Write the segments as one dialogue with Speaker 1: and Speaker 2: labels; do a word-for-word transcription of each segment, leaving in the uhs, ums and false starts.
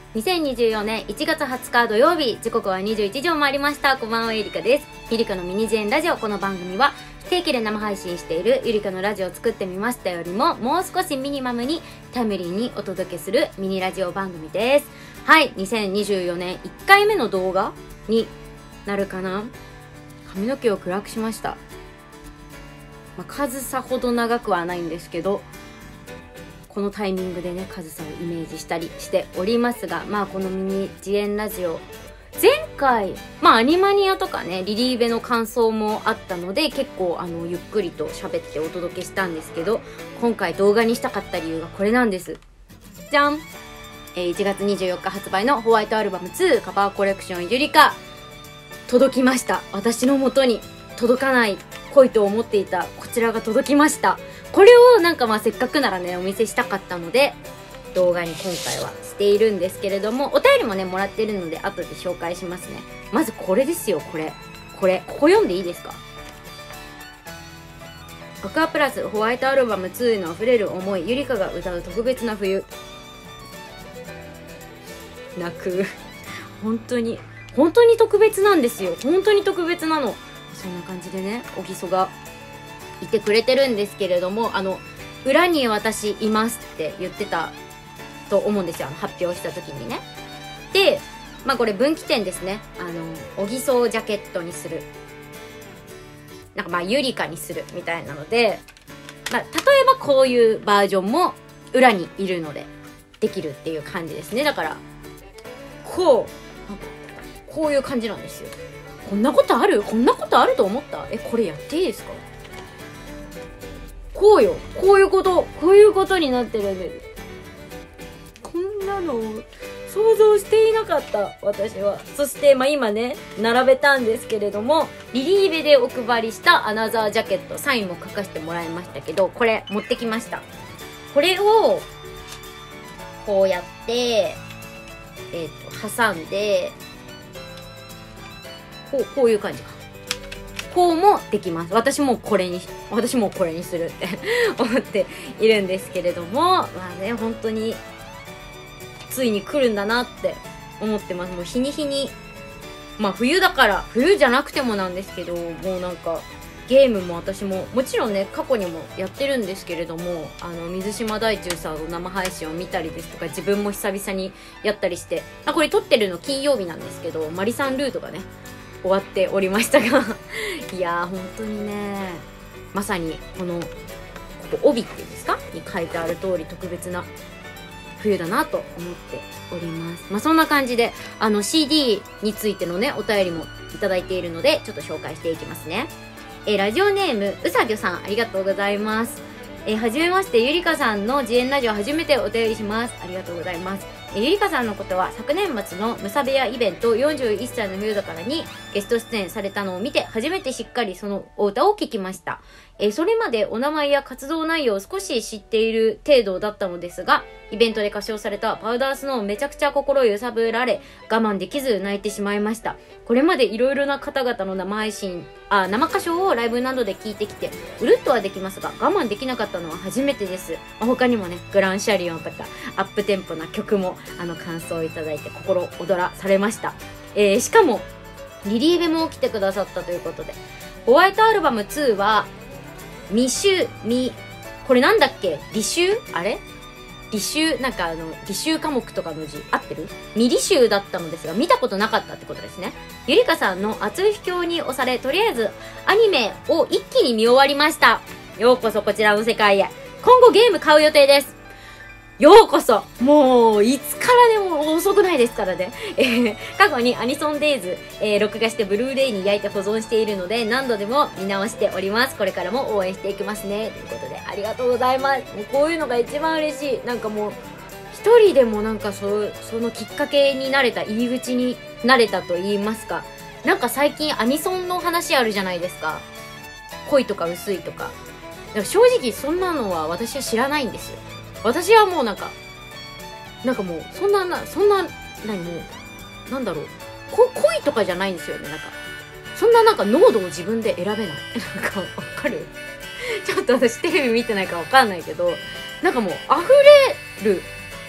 Speaker 1: にせんにじゅうよねんいちがつはつか土曜日、時刻はにじゅういちじを回りました。こんばんは、ゆりかです。ゆりかのミニジェーンラジオ。この番組は不定期で生配信しているゆりかのラジオを作ってみましたよりももう少しミニマムにタイムリーにお届けするミニラジオ番組です。はい、にせんにじゅうよねんいっかいめの動画になるかな。髪の毛を暗くしました。まあ、数さほど長くはないんですけど、このタイミングでね、数さをイメージしたりしておりますが、まあこのミニジエンラジオ、前回、まあアニマニアとかね、リリーベの感想もあったので、結構あの、ゆっくりと喋ってお届けしたんですけど、今回動画にしたかった理由がこれなんです。じゃん、えー、いちがつにじゅうよっか発売のホワイトアルバムツーカバーコレクションゆりか、届きました。私の元に届かない恋と思っていたこちらが届きました。これをなんかまあせっかくならねお見せしたかったので動画に今回はしているんですけれども、お便りもねもらってるので後で紹介しますね。まずこれですよ。これこれここ読んでいいですか。アクアプラスホワイトアルバムツーへの溢れる思い、ゆりかが歌う特別な冬。泣く本当に本当に特別なんですよ。本当に特別なの。そんな感じでね、おぎそがいてくれてるんですけれども、あの裏に私いますって言ってたと思うんですよ、あの発表した時にね。で、まあこれ分岐点ですね。あのおぎそをジャケットにする、なんかまあゆりかにするみたいなので、まあ、例えばこういうバージョンも裏にいるのでできるっていう感じですね。だからこうこういう感じなんですよ。こんなことあるこんなことあると思った。え、これやっていいですか。こうよ、こういうことこういうことになってるんです。こんなの想像していなかった私は。そしてまあ今ね並べたんですけれども、リリーベでお配りしたアナザージャケット、サインも書かせてもらいましたけど、これ持ってきました。これをこうやってえっと挟んで、こう、こういう感じか。こうもできます。私もこれに、私もこれにするって思っているんですけれども、まあね、本当に、ついに来るんだなって思ってます。もう日に日に、まあ冬だから、冬じゃなくてもなんですけど、もうなんか、ゲームも私も、もちろんね、過去にもやってるんですけれども、あの、水島大中さんの生配信を見たりですとか、自分も久々にやったりして、あ、これ撮ってるの金曜日なんですけど、マリさんルートがね、終わっておりましたがいやー本当にね、まさにこのここ帯っていうんですかに書いてある通り特別な冬だなと思っております。まあそんな感じであの シーディー についてのねお便りもいただいているのでちょっと紹介していきますね。えー、ラジオネームうさぎょさん、ありがとうございます。えー、はじめまして、ゆりかさんの自演ラジオ初めてお便りします。ありがとうございます。えー、ゆりかさんのことは昨年末のむさべやイベントよんじゅういっさいの冬だからにゲスト出演されたのを見て初めてしっかりそのお歌を聴きました。えー、それまでお名前や活動内容を少し知っている程度だったのですが、イベントで歌唱されたパウダースノーめちゃくちゃ心揺さぶられ我慢できず泣いてしまいました。これまでいろいろな方々の生配信、あ、生歌唱をライブなどで聞いてきてうるっとはできますが我慢できなかったのは初めてです。他にもねグランシャリオンとかアップテンポな曲もあの感想をいただいて心躍らされました。えー、しかもリリーベも来てくださったということで、ホワイトアルバムツーは未収未これなんだっけ履修あれ履修なんかあの履修科目とかの字合ってる未履修だったのですが見たことなかったってことですね。ゆりかさんの熱い秘境に押されとりあえずアニメを一気に見終わりました。ようこそこちらの世界へ。今後ゲーム買う予定です。ようこそ。もういつからでも遅くないですからね。えー、過去にアニソンデイズ、えー、録画してブルーレイに焼いて保存しているので何度でも見直しております。これからも応援していきますねということでありがとうございます。もうこういうのが一番嬉しい。なんかもう一人でもなんかそそのきっかけになれた、入り口になれたと言いますか、なんか最近アニソンの話あるじゃないですか。濃いとか薄いとか。だから正直そんなのは私は知らないんですよ。私はもうなんかなんかもうそんななそんな何もうなんだろうこ恋とかじゃないんですよね。なんかそんななんか濃度を自分で選べないなんかわかるちょっと私テレビ見てないからわかんないけど、なんかもう溢れる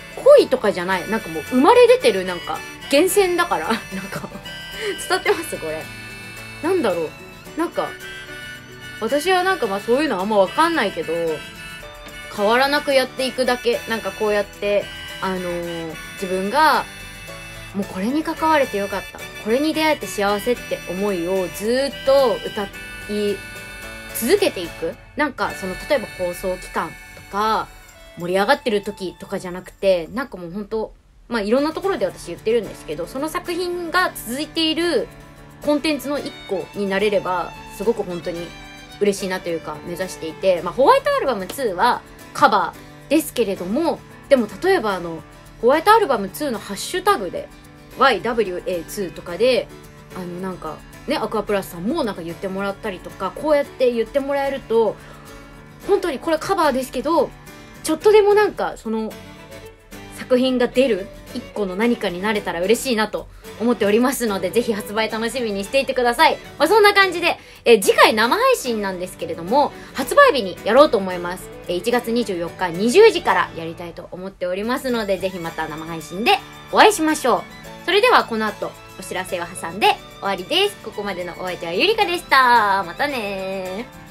Speaker 1: 恋とかじゃない。なんかもう生まれ出てるなんか、源泉だから、なんか、伝ってますこれ。なんだろう。なんか、私はなんかまあそういうのあんまわかんないけど、変わらなくやっていくだけ。なんかこうやって、あのー、自分が、もうこれに関われてよかった。これに出会えて幸せって思いをずーっと歌い続けていく。なんかその、例えば放送期間とか、盛り上がってる時とかじゃなくて、なんかもうほんと、まあいろんなところで私言ってるんですけど、その作品が続いているコンテンツの一個になれれば、すごく本当に嬉しいなというか目指していて、まあホワイトアルバムツーはカバーですけれども、でも例えばあの、ホワイトアルバムツーのハッシュタグで ワイダブリューエーツー とかで、あのなんかね、アクアプラスさんもなんか言ってもらったりとか、こうやって言ってもらえると、本当にこれカバーですけど、ちょっとでもなんかその作品が出る一個の何かになれたら嬉しいなと思っておりますので、ぜひ発売楽しみにしていてください。まあ、そんな感じで、えー、次回生配信なんですけれども、発売日にやろうと思います。えー、いちがつにじゅうよっかにじゅうじからやりたいと思っておりますので、ぜひまた生配信でお会いしましょう。それではこの後お知らせを挟んで終わりです。ここまでのお相手はゆりかでした。またねー。